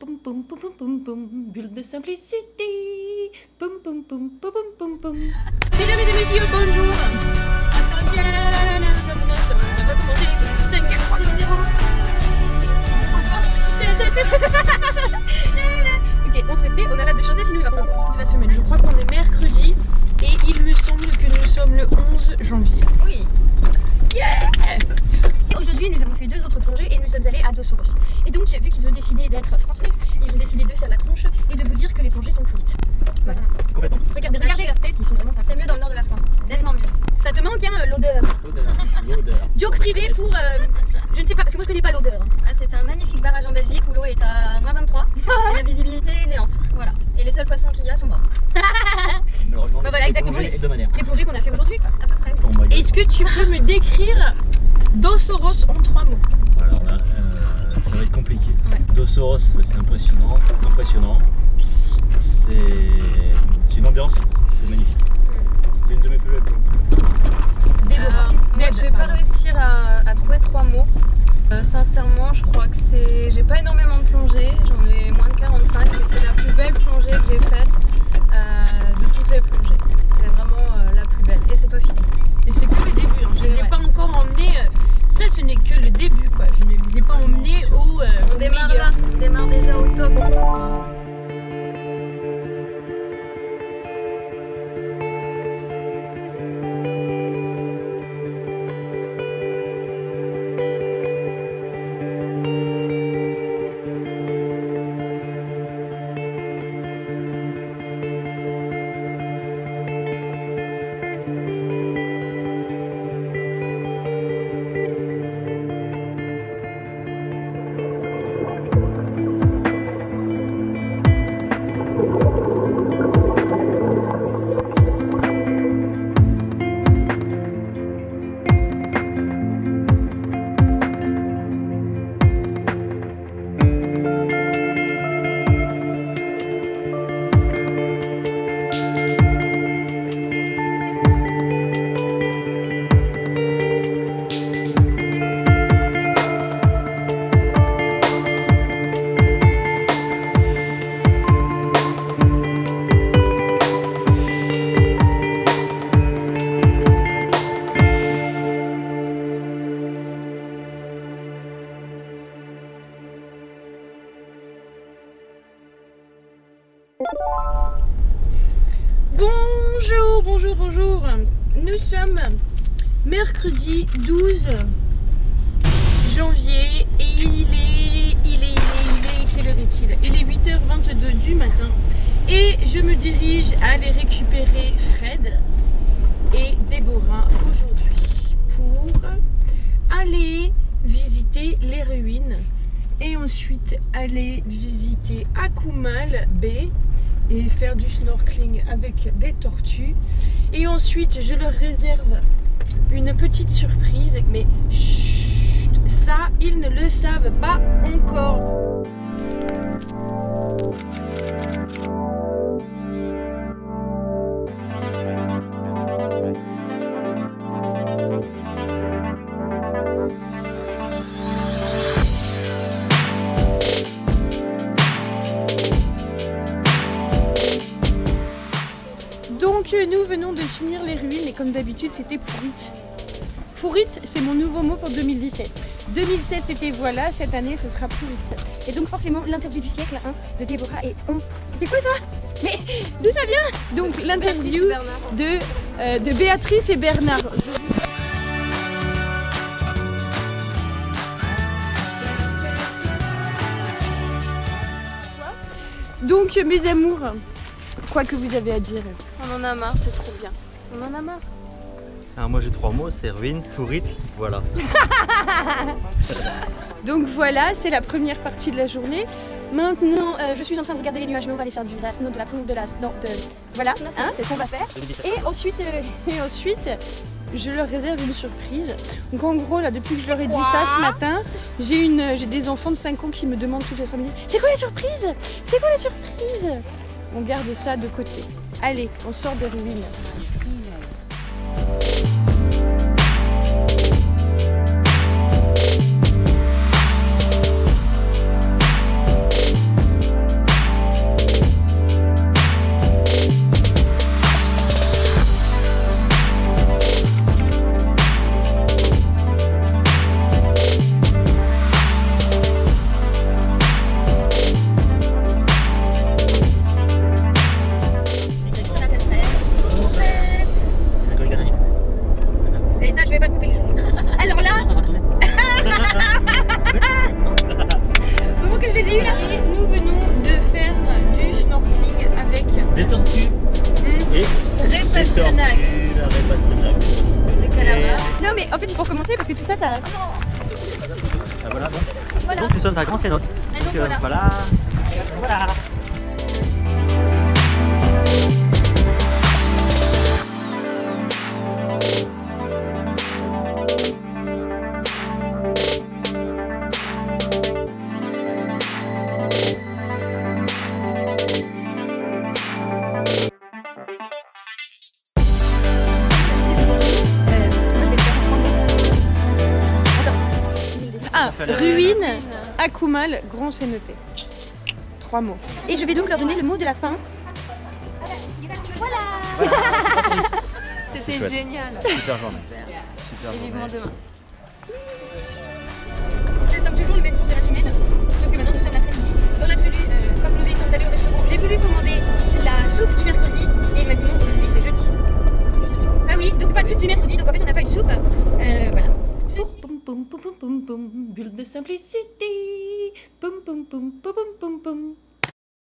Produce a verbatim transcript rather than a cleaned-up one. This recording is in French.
Poum poum poum poum poum poum. Bulle de simplicité. Poum poum poum poum poum poum poum. Mesdames et messieurs, bonjour. Attention, on va commencer. cinq, quatre, trois, deux, zéro. Ok, on s'était, on arrête de chanter sinon il va pleuvoir. De la semaine, je crois qu'on est mercredi et il me semble que nous sommes le onze janvier. Oui. Yeah. Aujourd'hui, nous avons fait deux autres plongées et nous sommes allés à Dos Oros. Et donc, vu qu'ils ont décidé d'être français, ils ont décidé de faire la tronche et de vous dire que les plongées sont pourrites. Voilà. Complètement. Regardez, regardez leur tête, ils sont vraiment pas. C'est mieux dans le nord de la France, nettement mieux. Ça te manque, hein, l'odeur. L'odeur. L'odeur. Joke privé pour. Euh, je ne sais pas, parce que moi je connais pas l'odeur. Ah, c'est un magnifique barrage en Belgique où l'eau est à moins vingt-trois et la visibilité est néante. Voilà. Et les seuls poissons qu'il y a sont morts. Malheureusement, Bah voilà, exactement. Les hebdomadaires. Les plongées qu'on a fait aujourd'hui, quoi, à peu près. Bon, moi, Est-ce que tu peux me décrire Dos Oros en trois mots? Alors là, euh, ça va être compliqué. Ouais. Dos Oros, c'est impressionnant. Impressionnant. C'est c'est une ambiance, c'est magnifique. C'est une de mes plus belles plongées. Déborah. Euh, moi, je vais pas réussir à, à trouver trois mots. Euh, sincèrement, je crois que c'est. J'ai pas énormément de plongées, j'en ai moins de quarante-cinq, mais c'est la plus belle plongée que j'ai faite euh, de toutes les plongées. C'est vraiment euh, la plus belle et c'est pas fini. Et c'est que le début, hein. Je ne les ai Ouais. pas encore emmenés. euh, Ça, ce n'est que le début, quoi. Je ne les ai pas emmenés au. euh, On au démarre meilleur. là, on démarre déjà au top. Bonjour, bonjour, bonjour. Nous sommes mercredi douze janvier et il est, il est, il est, il est, quelle heure est-il? Il est huit heures vingt-deux du matin et je me dirige à aller récupérer Fred et Déborah aujourd'hui pour aller visiter les ruines et ensuite aller visiter Akumal Bay et faire du snorkeling avec des tortues. Et ensuite, je leur réserve une petite surprise, mais chut, ça, ils ne le savent pas encore. Donc nous venons de finir les ruines et comme d'habitude c'était pourrite. Pourrite, c'est mon nouveau mot pour deux mille dix-sept. deux mille seize c'était voilà, cette année ce sera pourrite. Et donc, forcément, l'interview du siècle hein, de Déborah et on. C'était quoi ça? Mais d'où ça vient? Donc l'interview de, euh, de Béatrice et Bernard. Donc mes amours, quoi que vous avez à dire? On en a marre, c'est trop bien. On en a marre. Alors moi j'ai trois mots, c'est ruine, pourrite, voilà. Donc voilà, c'est la première partie de la journée. Maintenant, Euh, je suis en train de regarder les nuages, mais on va aller faire du la snow, de la plonge, de la snow, de. Voilà, hein, c'est ce qu'on va faire. et ensuite, euh, et ensuite, je leur réserve une surprise. Donc en gros, là, depuis que je leur ai dit ça ce matin, j'ai une, j'ai des enfants de cinq ans qui me demandent toutes les trois minutes, c'est quoi la surprise? C'est quoi la surprise? On garde ça de côté. Allez, on sort des ruines. J'ai eu la et nous venons de faire du snorkeling avec Des tortues mmh. et Ray des Pasternak. tortues, la Ray Pasternak. Des calamars. Non mais en fait il faut recommencer parce que tout ça ça... Ah, voilà, bon. Voilà. Donc nous sommes à Grand Cénote. Et donc Donc, euh, voilà. voilà. Voilà. Ah, ruine, Akumal, Grand Cénoté. Trois mots. Et je vais donc leur donner le mot de la fin. C'était Chouette. génial. Super journée. Super Et journée. vivement demain. Nous sommes toujours le même jour de la semaine, sauf que maintenant nous sommes l'après-midi. Dans l'absolu, euh, quand nous étions allés au restaurant, j'ai voulu commander la soupe du mercredi et il m'a dit non, aujourd'hui c'est jeudi. Ah oui, donc pas de soupe du mercredi, donc en fait on n'a pas eu de soupe. Euh, voilà. Ceci. Poum poum poum poum poum poum, bulle de simplicité. Poum poum poum poum poum poum poum.